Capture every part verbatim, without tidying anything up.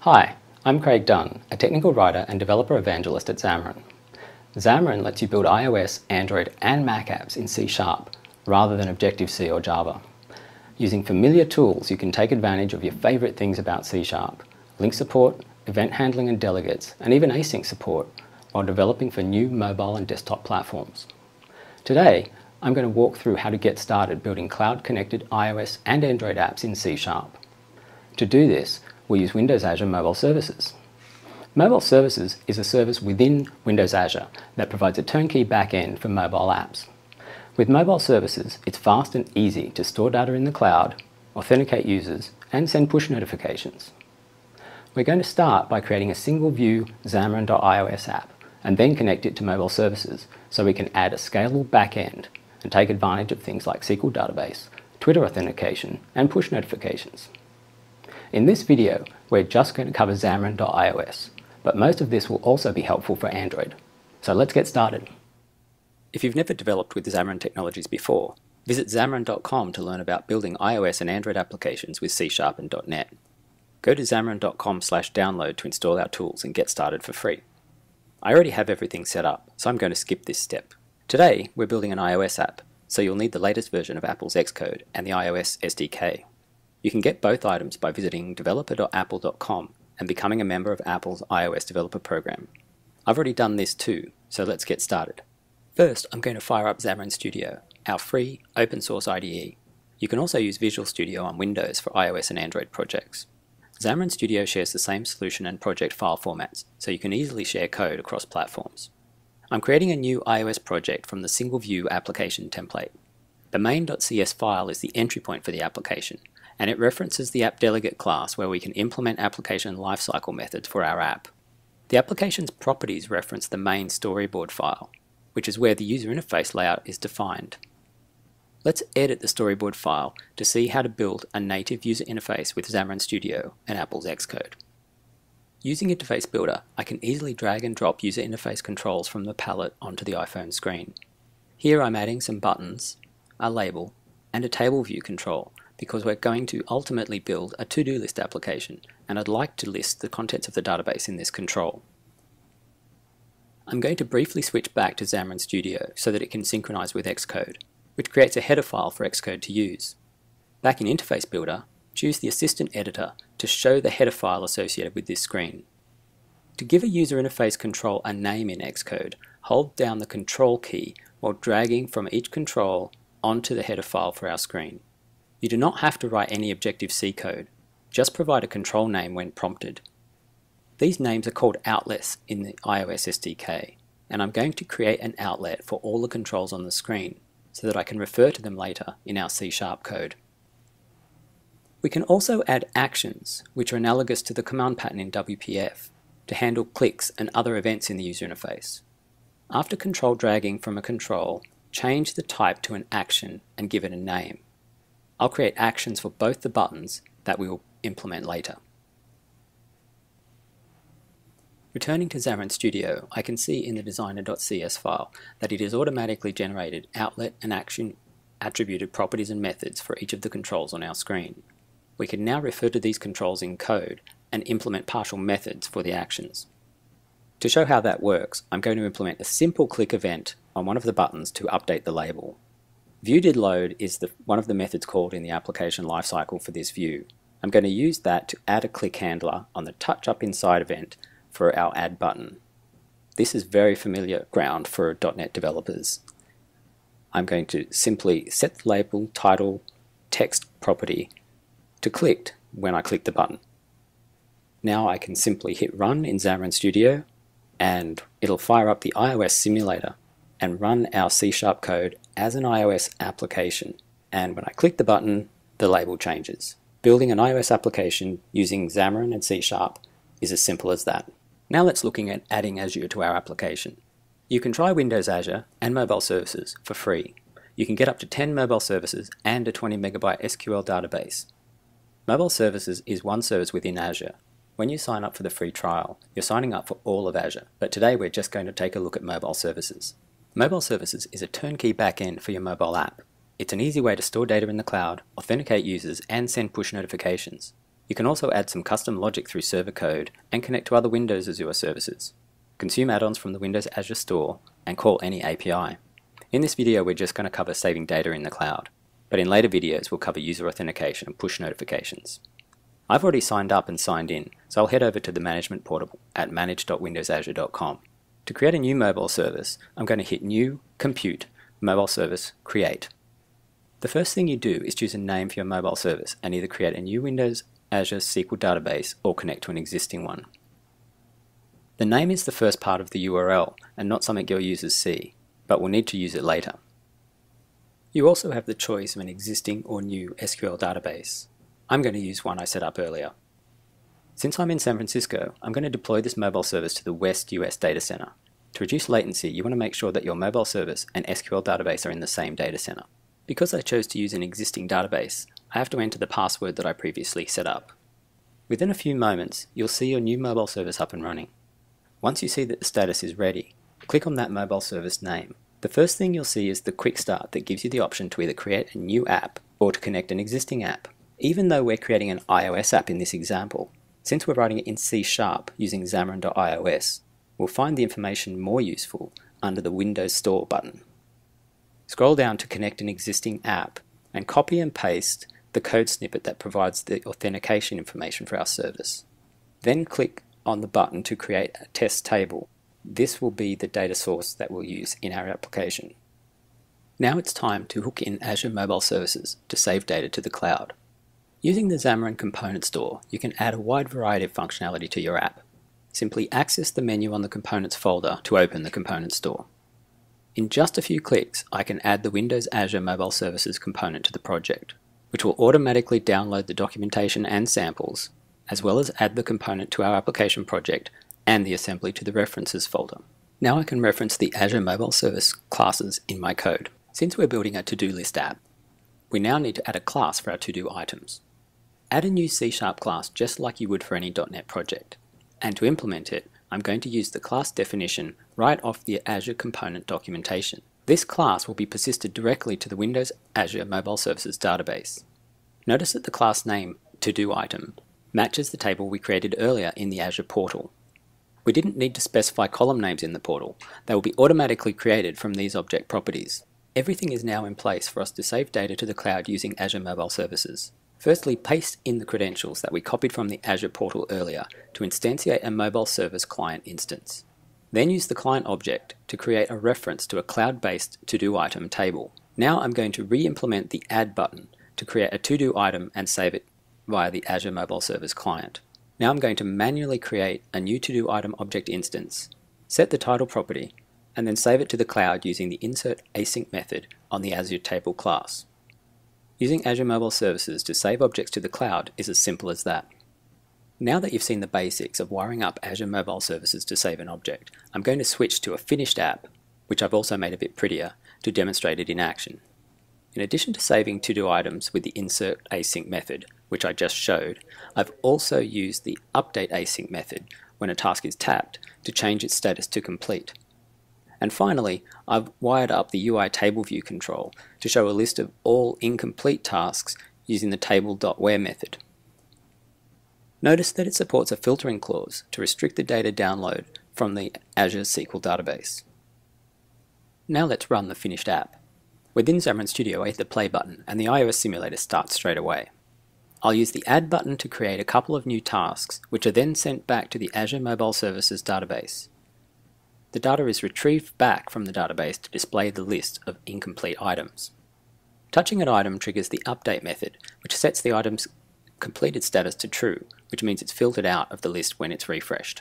Hi, I'm Craig Dunn, a technical writer and developer evangelist at Xamarin. Xamarin lets you build iOS, Android and Mac apps in C sharp rather than Objective-C or Java. Using familiar tools, you can take advantage of your favourite things about C sharp, link support, event handling and delegates, and even async support, while developing for new mobile and desktop platforms. Today, I'm going to walk through how to get started building cloud-connected iOS and Android apps in C sharp. To do this, we'll use Windows Azure Mobile Services. Mobile Services is a service within Windows Azure that provides a turnkey backend for mobile apps. With Mobile Services, it's fast and easy to store data in the cloud, authenticate users, and send push notifications. We're going to start by creating a single view Xamarin.iOS app and then connect it to Mobile Services so we can add a scalable backend and take advantage of things like S Q L database, Twitter authentication, and push notifications. In this video, we're just going to cover Xamarin.iOS, but most of this will also be helpful for Android. So let's get started. If you've never developed with Xamarin technologies before, visit Xamarin dot com to learn about building iOS and Android applications with C sharp and dot net. Go to Xamarin dot com slash download to install our tools and get started for free. I already have everything set up, so I'm going to skip this step. Today, we're building an iOS app, so you'll need the latest version of Apple's Xcode and the iOS S D K. You can get both items by visiting developer dot apple dot com and becoming a member of Apple's iOS developer program. I've already done this too, so let's get started. First, I'm going to fire up Xamarin Studio, our free open source I D E. You can also use Visual Studio on Windows for iOS and Android projects. Xamarin Studio shares the same solution and project file formats, so you can easily share code across platforms. I'm creating a new iOS project from the single view application template. The main.cs file is the entry point for the application, and it references the app delegate class where we can implement application lifecycle methods for our app. The application's properties reference the main storyboard file, which is where the user interface layout is defined. Let's edit the storyboard file to see how to build a native user interface with Xamarin Studio and Apple's Xcode. Using Interface Builder, I can easily drag and drop user interface controls from the palette onto the iPhone screen. Here I'm adding some buttons, a label, and a table view control, because we're going to ultimately build a to-do list application, and I'd like to list the contents of the database in this control. I'm going to briefly switch back to Xamarin Studio so that it can synchronize with Xcode, which creates a header file for Xcode to use. Back in Interface Builder, choose the Assistant Editor to show the header file associated with this screen. To give a user interface control a name in Xcode, hold down the Control key while dragging from each control onto the header file for our screen. You do not have to write any Objective-C code, just provide a control name when prompted. These names are called outlets in the iOS S D K, and I'm going to create an outlet for all the controls on the screen so that I can refer to them later in our C sharp code. We can also add actions, which are analogous to the command pattern in W P F, to handle clicks and other events in the user interface. After control dragging from a control, change the type to an action and give it a name. I'll create actions for both the buttons that we will implement later. Returning to Xamarin Studio, I can see in the designer.cs file that it has automatically generated outlet and action attributed properties and methods for each of the controls on our screen. We can now refer to these controls in code and implement partial methods for the actions. To show how that works, I'm going to implement a simple click event on one of the buttons to update the label. ViewDidLoad is the, one of the methods called in the application lifecycle for this view. I'm going to use that to add a click handler on the touch up inside event for our add button. This is very familiar ground for dot net developers. I'm going to simply set the label, title, text property to clicked when I click the button. Now I can simply hit run in Xamarin Studio and it'll fire up the iOS simulator and run our C sharp code as an iOS application. And when I click the button, the label changes. Building an iOS application using Xamarin and C sharp is as simple as that. Now let's look at adding Azure to our application. You can try Windows Azure and Mobile Services for free. You can get up to ten mobile services and a twenty megabyte S Q L database. Mobile Services is one service within Azure. When you sign up for the free trial, you're signing up for all of Azure, but today we're just going to take a look at Mobile Services. Mobile Services is a turnkey backend for your mobile app. It's an easy way to store data in the cloud, authenticate users, and send push notifications. You can also add some custom logic through server code and connect to other Windows Azure services, consume add-ons from the Windows Azure Store, and call any A P I. In this video, we're just going to cover saving data in the cloud, but in later videos we'll cover user authentication and push notifications. I've already signed up and signed in, so I'll head over to the management portal at manage dot windows azure dot com. To create a new mobile service, I'm going to hit New, Compute, Mobile Service, Create. The first thing you do is choose a name for your mobile service and either create a new Windows Azure S Q L database or connect to an existing one. The name is the first part of the U R L and not something your users see, but will need to use it later. You also have the choice of an existing or new S Q L database. I'm going to use one I set up earlier. Since I'm in San Francisco, I'm going to deploy this mobile service to the West U S data center. To reduce latency, you want to make sure that your mobile service and S Q L database are in the same data center. Because I chose to use an existing database, I have to enter the password that I previously set up. Within a few moments, you'll see your new mobile service up and running. Once you see that the status is ready, click on that mobile service name. The first thing you'll see is the quick start that gives you the option to either create a new app or to connect an existing app. Even though we're creating an iOS app in this example, since we're writing it in C sharp using Xamarin dot i o s, we'll find the information more useful under the Windows Store button. Scroll down to connect an existing app and copy and paste the code snippet that provides the authentication information for our service. Then click on the button to create a test table. This will be the data source that we'll use in our application. Now it's time to hook in Azure Mobile Services to save data to the cloud. Using the Xamarin Component Store, you can add a wide variety of functionality to your app. Simply access the menu on the Components folder to open the Component Store. In just a few clicks, I can add the Windows Azure Mobile Services component to the project, which will automatically download the documentation and samples, as well as add the component to our application project and the assembly to the References folder. Now I can reference the Azure Mobile Service classes in my code. Since we're building a to-do list app, we now need to add a class for our to-do items. Add a new C sharp class just like you would for any dot net project. And to implement it, I'm going to use the class definition right off the Azure component documentation. This class will be persisted directly to the Windows Azure Mobile Services database. Notice that the class name, to-do item, matches the table we created earlier in the Azure portal. We didn't need to specify column names in the portal. They will be automatically created from these object properties. Everything is now in place for us to save data to the cloud using Azure Mobile Services. Firstly, paste in the credentials that we copied from the Azure portal earlier to instantiate a mobile service client instance. Then use the client object to create a reference to a cloud-based to-do item table. Now I'm going to re-implement the add button to create a to-do item and save it via the Azure Mobile Service client. Now I'm going to manually create a new to-do item object instance, set the title property, and then save it to the cloud using the insert async method on the Azure table class. Using Azure Mobile Services to save objects to the cloud is as simple as that. Now that you've seen the basics of wiring up Azure Mobile Services to save an object, I'm going to switch to a finished app, which I've also made a bit prettier, to demonstrate it in action. In addition to saving to-do items with the insert async method, which I just showed, I've also used the update async method when a task is tapped to change its status to complete. And finally, I've wired up the U I table view control to show a list of all incomplete tasks using the table.where method. Notice that it supports a filtering clause to restrict the data download from the Azure S Q L database. Now let's run the finished app. Within Xamarin Studio, I hit the play button and the iOS simulator starts straight away. I'll use the add button to create a couple of new tasks, which are then sent back to the Azure Mobile Services database. The data is retrieved back from the database to display the list of incomplete items. Touching an item triggers the update method, which sets the item's completed status to true, which means it's filtered out of the list when it's refreshed.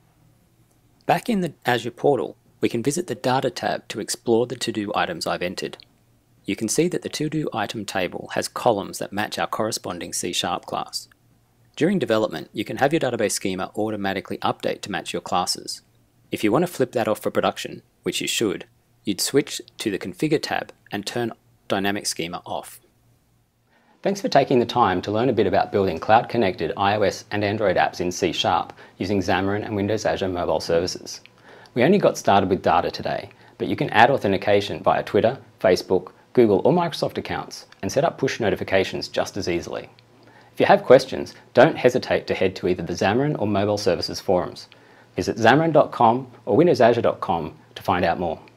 Back in the Azure portal, we can visit the Data tab to explore the to-do items I've entered. You can see that the to-do item table has columns that match our corresponding C sharp class. During development, you can have your database schema automatically update to match your classes. If you want to flip that off for production, which you should, you'd switch to the Configure tab and turn Dynamic Schema off. Thanks for taking the time to learn a bit about building cloud-connected iOS and Android apps in C sharp using Xamarin and Windows Azure Mobile Services. We only got started with data today, but you can add authentication via Twitter, Facebook, Google or Microsoft accounts and set up push notifications just as easily. If you have questions, don't hesitate to head to either the Xamarin or Mobile Services forums. Visit xamarin dot com or windows azure dot com to find out more.